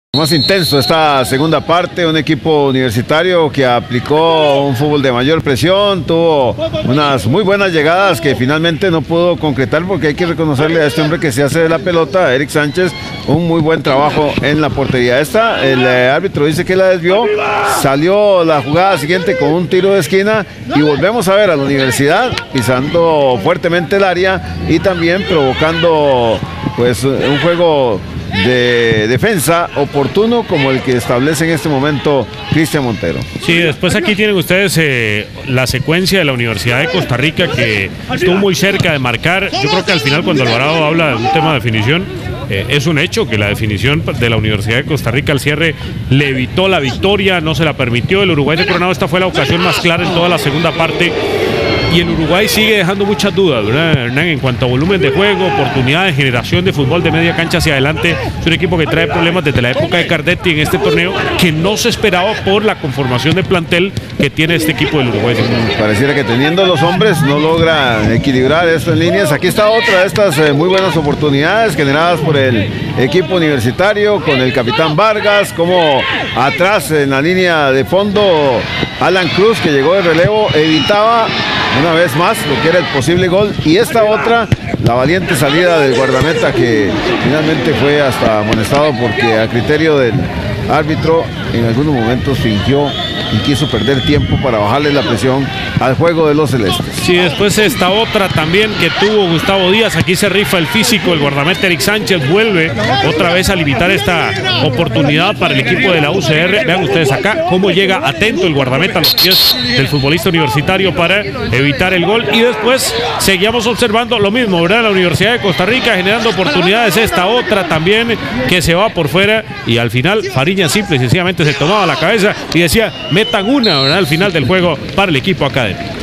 Más intenso esta segunda parte, un equipo universitario que aplicó un fútbol de mayor presión, tuvo unas muy buenas llegadas que finalmente no pudo concretar porque hay que reconocerle a este hombre que se hace de la pelota, Eric Sánchez, un muy buen trabajo en la portería. El árbitro dice que la desvió, salió la jugada siguiente con un tiro de esquina y volvemos a ver a la universidad pisando fuertemente el área y también provocando pues un juego de defensa oportuno como el que establece en este momento Cristian Montero. Sí, después aquí tienen ustedes la secuencia de la Universidad de Costa Rica que estuvo muy cerca de marcar. Yo creo que al final cuando Alvarado habla de un tema de definición, es un hecho que la definición de la Universidad de Costa Rica al cierre le evitó la victoria, no se la permitió. El Uruguay de Coronado, esta fue la ocasión más clara en toda la segunda parte. Y el Uruguay sigue dejando muchas dudas, ¿verdad, Hernán? En cuanto a volumen de juego, oportunidad de generación de fútbol de media cancha hacia adelante. Es un equipo que trae problemas desde la época de Cardetti en este torneo, que no se esperaba por la conformación de plantel que tiene este equipo del Uruguay. Pareciera que teniendo los hombres no logra equilibrar esto en líneas. Aquí está otra de estas muy buenas oportunidades generadas por el equipo universitario, con el capitán Vargas, como atrás en la línea de fondo Alan Cruz, que llegó de relevo, evitaba una vez más lo que era el posible gol, y esta otra, la valiente salida del guardameta que finalmente fue hasta amonestado porque a criterio del árbitro en algunos momentos fingió y quiso perder tiempo para bajarle la presión al juego de los celestes. Sí, después esta otra también que tuvo Gustavo Díaz, aquí se rifa el físico, el guardameta Eric Sánchez vuelve otra vez a limitar esta oportunidad para el equipo de la UCR. Vean ustedes acá cómo llega atento el guardameta a los pies del futbolista universitario para evitar el gol, y después seguíamos observando lo mismo, ¿verdad? La Universidad de Costa Rica generando oportunidades, esta otra también que se va por fuera, y al final Fariña simple y sencillamente se tomaba la cabeza y decía metan una, ¿verdad? Al final del juego para el equipo académico.